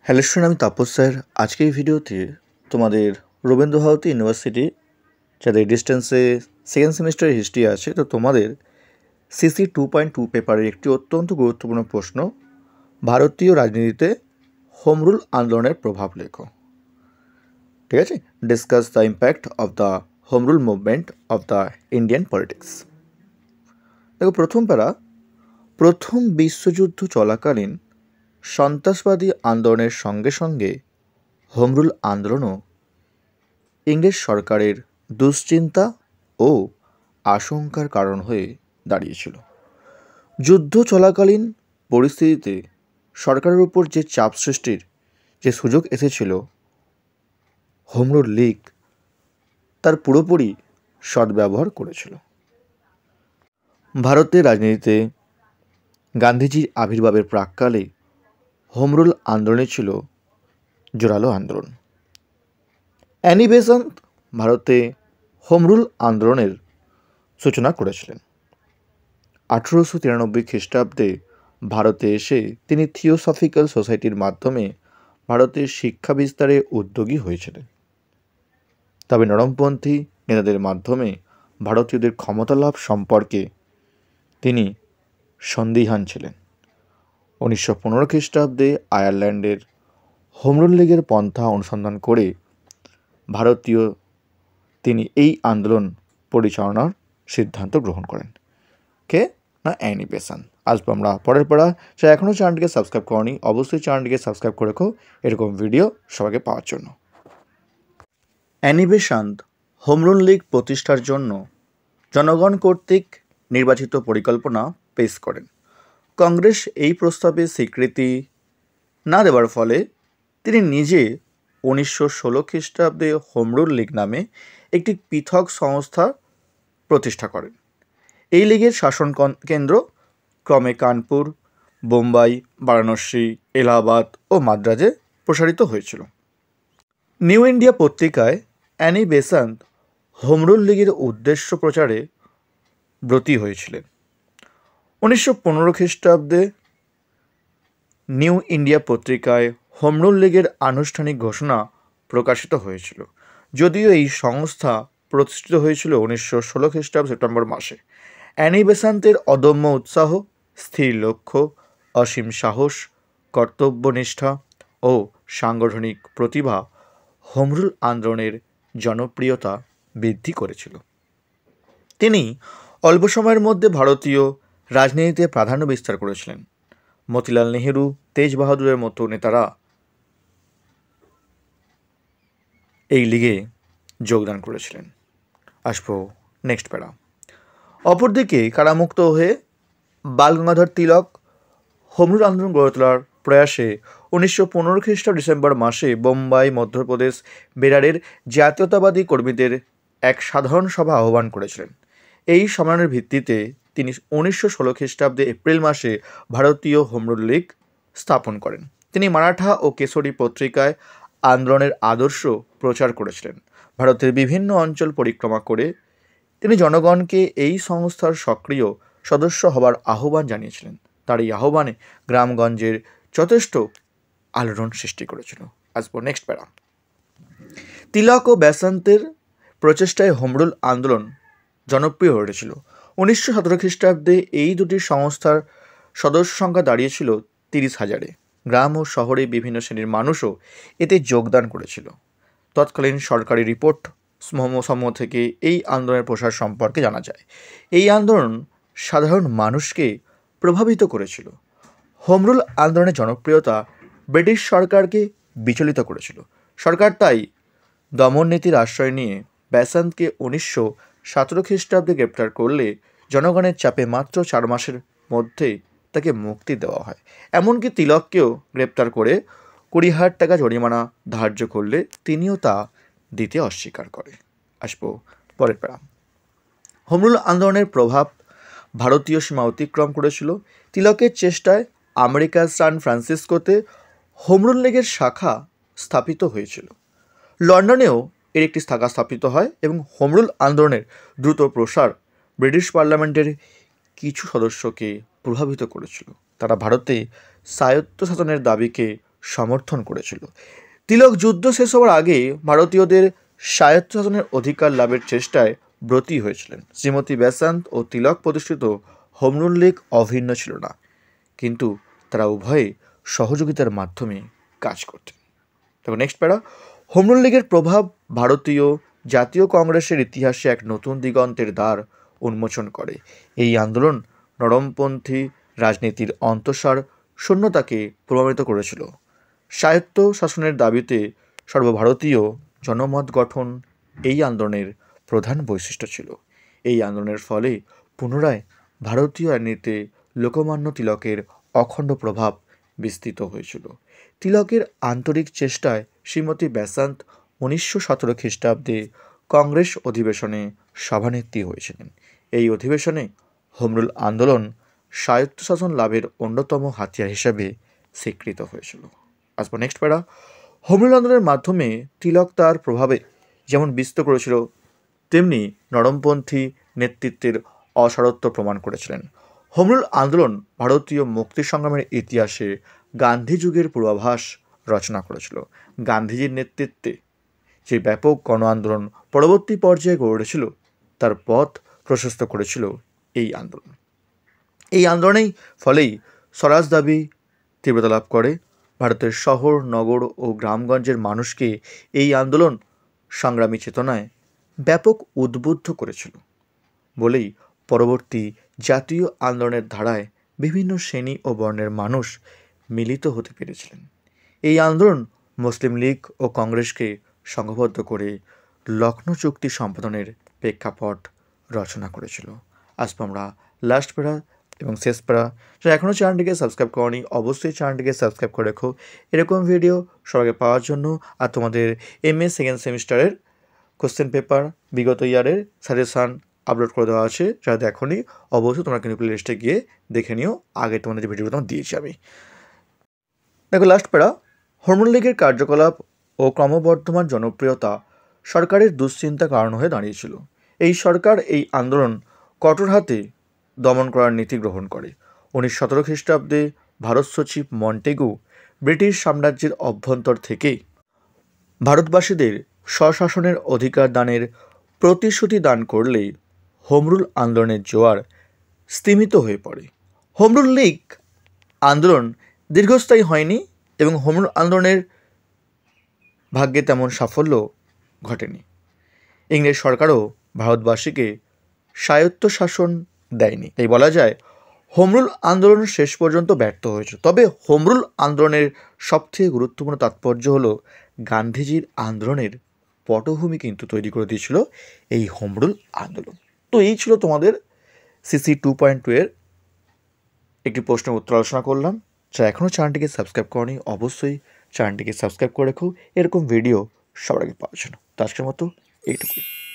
Hello student, আমি Tapas sir. আজকে এই ভিডিওতে তোমাদের রবীন্দ্র ভারতী ইউনিভার্সিটি যাদের ডিস্টেন্সে সেকেন্ড সেমিস্টারের হিস্ট্রি আছে, তো তোমাদের সিসি 2.2 পেপারের একটি অত্যন্ত গুরুত্বপূর্ণ প্রশ্ন, ভারতীয় রাজনীতিতে হোম রুল আন্দোলনের প্রভাব লেখো। ঠিক আছে, discuss the impact of the home rule movement of the Indian politics. দেখো, প্রথম প্যারা, প্রথম বিশ্বযুদ্ধ চলাকালীন সন্ত্রাসবাদী আন্দোলনের সঙ্গে সঙ্গে হোমরুল আন্দোলনও ইংরেজ সরকারের দুশ্চিন্তা ও আশঙ্কার কারণ হয়ে দাঁড়িয়েছিল। যুদ্ধ চলাকালীন পরিস্থিতিতে সরকারের উপর যে চাপ সৃষ্টির যে সুযোগ এসেছিল, হোমরুল লীগ তার পুরোপুরি সদ্ব্যবহার করেছিল। ভারতের রাজনীতিতে গান্ধীজির আবির্ভাবের প্রাক্কালে হোমরুল আন্দোলনে ছিল জোরালো আন্দোলন। অ্যানি বেসান্ত ভারতে হোমরুল আন্দোলনের সূচনা করেছিলেন। 1893 খ্রিস্টাব্দে ভারতে এসে তিনি থিওসফিক্যাল সোসাইটির মাধ্যমে ভারতের শিক্ষা বিস্তারে উদ্যোগী হয়েছিলেন। তবে নরমপন্থী নেতাদের মাধ্যমে ভারতীয়দের ক্ষমতা লাভ সম্পর্কে তিনি সন্দিহান ছিলেন। 1915 খ্রিস্টাব্দে আয়ারল্যান্ডের হোমরুল লীগের পন্থা অনুসন্ধান করে তিনি এই আন্দোলন পরিচালনার সিদ্ধান্ত গ্রহণ করেন। কে না? Annie Besant. আসবো আমরা পরের পড়া। সে এখনও চ্যানেলটিকে সাবস্ক্রাইব করনি, অবশ্যই চ্যানেলটিকে সাবস্ক্রাইব করে রেখো এরকম ভিডিও সবাইকে পাওয়ার জন্য। অ্যানি বেসান্ত হোমরুল লীগ প্রতিষ্ঠার জন্য জনগণ কর্তৃক নির্বাচিত পরিকল্পনা পেশ করেন। কংগ্রেস এই প্রস্তাবে স্বীকৃতি না দেওয়ার ফলে তিনি নিজে 1916 খ্রিস্টাব্দে হোমরুল লীগ নামে একটি পৃথক সংস্থা প্রতিষ্ঠা করেন। এই লীগের শাসন কেন্দ্র ক্রমে কানপুর, বোম্বাই, বারাণসী, এলাহাবাদ ও মাদ্রাজে প্রসারিত হয়েছিল। নিউ ইন্ডিয়া পত্রিকায় অ্যানি বেসান্ত হোমরুল লীগের উদ্দেশ্য প্রচারে ব্রতী হয়েছিলেন। 1915 খ্রিস্টাব্দে নিউ ইন্ডিয়া পত্রিকায় হোমরুল লীগের আনুষ্ঠানিক ঘোষণা প্রকাশিত হয়েছিল। যদিও এই সংস্থা প্রতিষ্ঠিত হয়েছিল 1916 খ্রিস্টাব্দ সেপ্টেম্বর মাসে। অ্যানি বেসান্তের অদম্য উৎসাহ, স্থির লক্ষ্য, অসীম সাহস, কর্তব্যনিষ্ঠা ও সাংগঠনিক প্রতিভা হোমরুল আন্দোলনের জনপ্রিয়তা বৃদ্ধি করেছিল। তিনি অল্প সময়ের মধ্যে ভারতীয় রাজনীতিতে প্রাধান্য বিস্তার করেছিলেন। মতিলাল নেহেরু, তেজ বাহাদুরের মতো নেতারা এই লীগে যোগদান করেছিলেন। আসবো নেক্সট প্যারা। অপরদিকে কারামুক্ত হয়ে বাল গঙ্গাধর তিলক হোমরুল আন্দোলন গড়ে তোলার প্রয়াসে 1915 খ্রিস্টাব্দ ডিসেম্বর মাসে বোম্বাই, মধ্যপ্রদেশ, বেরারের জাতীয়তাবাদী কর্মীদের এক সাধারণ সভা আহ্বান করেছিলেন। এই সম্মেলনের ভিত্তিতে তিনি 1916 খ্রিস্টাব্দে এপ্রিল মাসে ভারতীয় হোমরুল লীগ স্থাপন করেন। তিনি মারাঠা ও কেশরী পত্রিকায় আন্দোলনের আদর্শ প্রচার করেছিলেন। ভারতের বিভিন্ন অঞ্চল পরিক্রমা করে তিনি জনগণকে এই সংস্থার সক্রিয় সদস্য হবার আহ্বান জানিয়েছিলেন। তার এই আহ্বানে গ্রামগঞ্জের যথেষ্ট আলোড়ন সৃষ্টি করেছিল। আসবো নেক্সট প্যারা। তিলক ও বেসান্তের প্রচেষ্টায় হোমরুল আন্দোলন জনপ্রিয় হয়ে উঠেছিল। 1917 খ্রিস্টাব্দে এই দুটি সংস্থার সদস্য সংখ্যা দাঁড়িয়েছিল 30,000-এ। গ্রাম ও শহরে বিভিন্ন শ্রেণীর মানুষও এতে যোগদান করেছিল। তৎকালীন সরকারি রিপোর্ট সমূহ থেকে এই আন্দোলনের প্রসার সম্পর্কে জানা যায়। এই আন্দোলন সাধারণ মানুষকে প্রভাবিত করেছিল। হোমরুল আন্দোলনের জনপ্রিয়তা ব্রিটিশ সরকারকে বিচলিত করেছিল। সরকার তাই দমন নীতির আশ্রয় নিয়ে বেসান্তকে 1917 খ্রিস্টাব্দে গ্রেপ্তার করলে জনগণের চাপে মাত্র 4 মাসের মধ্যে তাকে মুক্তি দেওয়া হয়। এমনকি তিলককেও গ্রেপ্তার করে 20,000 টাকা জরিমানা ধার্য করলে তিনিও তা দিতে অস্বীকার করে। আসবো পরের প্যারা। হোমরুল আন্দোলনের প্রভাব ভারতীয় সীমা অতিক্রম করেছিল। তিলকের চেষ্টায় আমেরিকার সান ফ্রান্সিসকোতে হোমরুল লীগের শাখা স্থাপিত হয়েছিল। লন্ডনেও এর একটি শাখা স্থাপিত হয় এবং হোমরুল আন্দোলনের দ্রুত প্রসার ব্রিটিশ পার্লামেন্টের কিছু সদস্যকে প্রভাবিত করেছিল। তারা ভারতে স্বায়ত্তশাসনের দাবিকে সমর্থন করেছিল। তিলক যুদ্ধ শেষ হওয়ার আগে ভারতীয়দের স্বায়ত্তশাসনের অধিকার লাভের চেষ্টায় ব্রতী হয়েছিলেন। শ্রীমতী বেসান্ত ও তিলক প্রতিষ্ঠিত হোম রুল লীগ অভিন্ন ছিল না, কিন্তু তারা উভয়ে সহযোগিতার মাধ্যমে কাজ করতেন। তবে নেক্সট প্যারা, হোম রুল লীগের প্রভাব ভারতীয় জাতীয় কংগ্রেসের ইতিহাসে এক নতুন দিগন্তের দ্বার উন্মোচন করে। এই আন্দোলন নরমপন্থী রাজনীতির অন্তঃসার শূন্যতাকে প্রভাবিত করেছিল। স্বায়ত্ত শাসনের দাবিতে সর্বভারতীয় জনমত গঠন এই আন্দোলনের প্রধান বৈশিষ্ট্য ছিল। এই আন্দোলনের ফলে পুনরায় ভারতীয় রাজনীতিতে লোকমান্য তিলকের অখণ্ড প্রভাব বিস্তৃত হয়েছিল। তিলকের আন্তরিক চেষ্টায় শ্রীমতী বেসান্ত 1917 খ্রিস্টাব্দে কংগ্রেস অধিবেশনে সভানেত্রী হয়েছিলেন। এই অধিবেশনে হোম রুল আন্দোলন স্বায়ত্তশাসন লাভের অন্যতম হাতিয়ার হিসেবে স্বীকৃত হয়েছিল। আসবো নেক্সট প্যারা, হোম রুল আন্দোলনের মাধ্যমে তিলক তার প্রভাবে যেমন বিস্তৃত করেছিল, তেমনি নরমপন্থী নেতৃত্বের অসারত্ব প্রমাণ করেছিলেন। হোম রুল আন্দোলন ভারতীয় মুক্তি সংগ্রামের ইতিহাসে গান্ধী যুগের পূর্বাভাস রচনা করেছিল। গান্ধীজির নেতৃত্বে যে ব্যাপক গণ আন্দোলন পরবর্তী পর্যায়ে গড়ে উঠেছিল, তার পথ প্রশস্ত করেছিল এই আন্দোলন। এই আন্দোলনের ফলেই স্বরাজ দাবি তীব্রতা লাভ করে। ভারতের শহর, নগর ও গ্রামগঞ্জের মানুষকে এই আন্দোলন সংগ্রামী চেতনায় ব্যাপক উদ্বুদ্ধ করেছিল বলেই পরবর্তী জাতীয় আন্দোলনের ধারায় বিভিন্ন শ্রেণী ও বর্ণের মানুষ মিলিত হতে পেরেছিলেন। এই আন্দোলন মুসলিম লীগ ও কংগ্রেসকে সংঘবদ্ধ করে লখনৌ চুক্তি সম্পাদনের প্রেক্ষাপট রচনা করেছিল। আসবো আমরা লাস্ট প্যারা এবং শেষ প্যারা। যারা এখনও চ্যানেলটিকে সাবস্ক্রাইব করনি, অবশ্যই চ্যানেলটিকে সাবস্ক্রাইব করে রেখো এরকম ভিডিও সবাইকে পাওয়ার জন্য। আর তোমাদের MA সেকেন্ড সেমিস্টারের কোশ্চেন পেপার বিগত ইয়ারের সাজেশান আপলোড করে দেওয়া আছে, যারা দেখোনি অবশ্যই তোমরা কিন্তু প্লে লিস্টে গিয়ে দেখে নিও। আগে তোমাদের যে ভিডিওটা তোমার দিয়েছি আমি। দেখো লাস্ট প্যারা, হোম রুল লীগের কার্যকলাপ ও ক্রমবর্ধমান জনপ্রিয়তা সরকারের দুশ্চিন্তার কারণ হয়ে দাঁড়িয়েছিল। এই সরকার এই আন্দোলন কঠোর হাতে দমন করার নীতি গ্রহণ করে। 1917 খ্রিস্টাব্দে ভারত সচিব মন্টেগু ব্রিটিশ সাম্রাজ্যের অভ্যন্তর থেকে ভারতবাসীদের স্বশাসনের অধিকার দানের প্রতিশ্রুতি দান করলে হোম রুল আন্দোলনের জোয়ার স্তিমিত হয়ে পড়ে। হোম রুল লীগ আন্দোলন দীর্ঘস্থায়ী হয়নি এবং হোম রুল আন্দোলনের ভাগ্যে তেমন সাফল্য ঘটেনি। ইংরেজ সরকারও ভারতবাসীকে স্বায়ত্তশাসন দেয়নি। তাই বলা যায় হোম রুল আন্দোলন শেষ পর্যন্ত ব্যর্থ হয়েছে। তবে হোম রুল আন্দোলনের সবথেকে গুরুত্বপূর্ণ তাৎপর্য হলো গান্ধীজির আন্দোলনের পটভূমি কিন্তু তৈরি করে দিয়েছিল এই হোম রুল আন্দোলন। তো এই ছিল তোমাদের CC 2.2 এর একটি প্রশ্নের উত্তর আলোচনা করলাম। যারা এখনও চ্যানেলটিকে সাবস্ক্রাইব করনি অবশ্যই চ্যানেলটিকে সাবস্ক্রাইব করে রেখো এরকম ভিডিও সবার আগে পাওয়ার জন্য। তো আজকের মতো এইটুকুই।